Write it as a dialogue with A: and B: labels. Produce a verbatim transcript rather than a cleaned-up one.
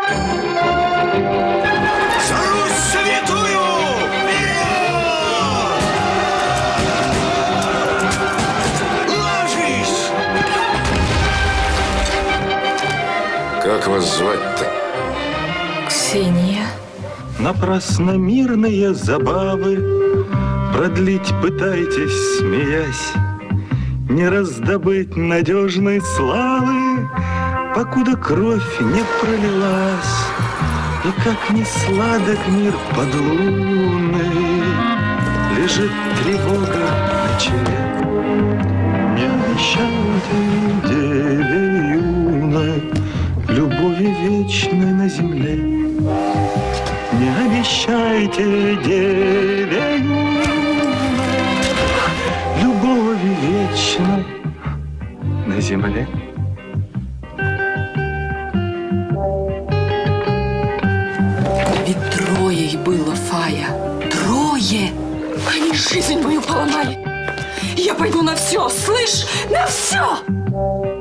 A: За Русь святую! Вперед! Ложись!
B: Как вас звать-то?
C: Ксения.
D: Напрасно мирные забавы продлить пытаетесь, смеясь. Не раздобыть надежной славы, покуда кровь не пролилась. И как не сладок мир под луной, лежит тревога на челе. Не обещайте, деве юной, любови вечной на земле. Не обещайте, деве юной, любови вечной на земле.
C: Ведь трое их было, Фая. Трое! Они жизнь мою поломали. Я пойду на все, слышь, на все!